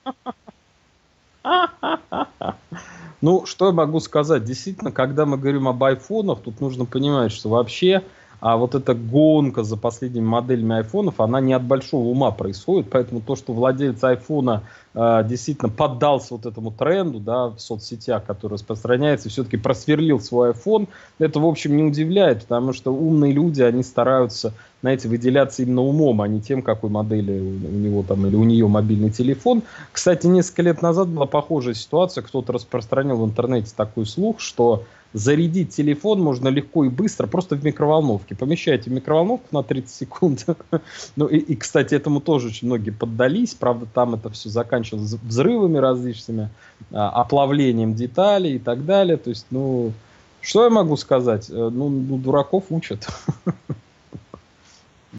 Ну, что я могу сказать? Действительно, когда мы говорим об айфонах, тут нужно понимать, что вообще вот эта гонка за последними моделями айфонов, она не от большого ума происходит, поэтому то, что владелец айфона действительно поддался вот этому тренду, да, в соцсетях, который распространяется, и все-таки просверлил свой iPhone, это, в общем, не удивляет, потому что умные люди, они стараются, знаете, выделяться именно умом, а не тем, какой модели у него там или у нее мобильный телефон. Кстати, несколько лет назад была похожая ситуация, кто-то распространил в интернете такой слух, что зарядить телефон можно легко и быстро, просто в микроволновке. Помещаете в микроволновку на 30 секунд. Ну и, кстати, этому тоже очень многие поддались. Правда, там это все заканчивалось взрывами различными, оплавлением деталей и так далее. То есть, ну, что я могу сказать? Ну, дураков учат.